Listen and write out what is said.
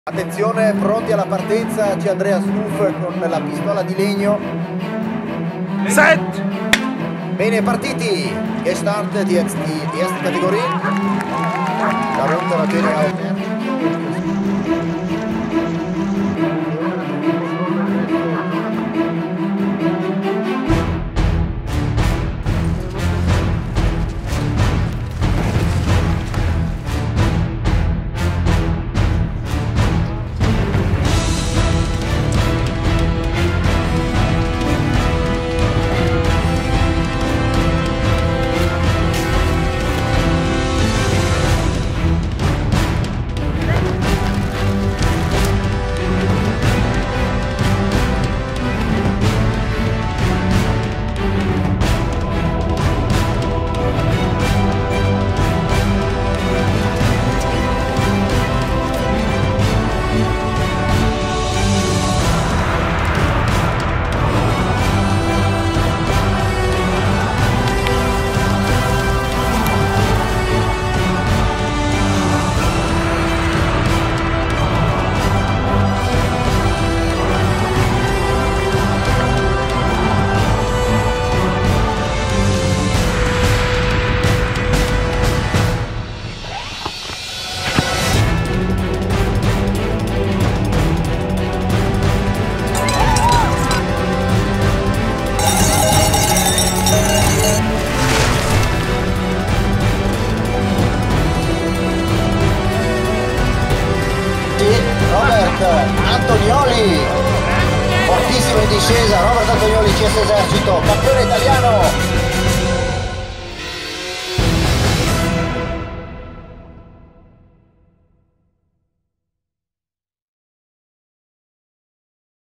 Attenzione, pronti alla partenza, c'è Andrea Snuff con la pistola di legno. Set! Bene, partiti! Gestart die erste Kategorie. Darunter natürlich auch Antonioli, fortissimo in discesa, Robert Antonioli, CS Esercito, campione italiano.